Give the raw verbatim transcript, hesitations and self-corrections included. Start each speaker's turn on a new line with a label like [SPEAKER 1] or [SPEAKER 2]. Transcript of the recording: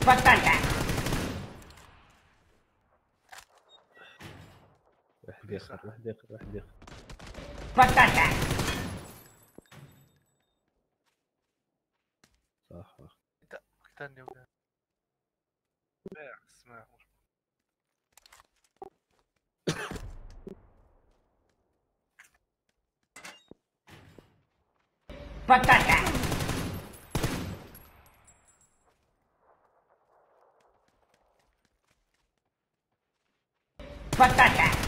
[SPEAKER 1] Patata.
[SPEAKER 2] واحد اخر واحد اخر واحد اخر.
[SPEAKER 1] Patata.
[SPEAKER 2] صح صح.
[SPEAKER 3] قتلني وقال باع اسمع
[SPEAKER 1] Patata. Patata.